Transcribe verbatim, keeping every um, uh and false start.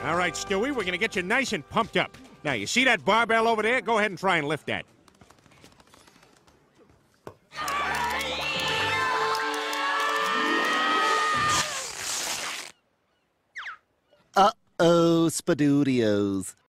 All right, Stewie, we're gonna get you nice and pumped up. Now, you see that barbell over there? Go ahead and try and lift that. Uh-oh, Spadoodios.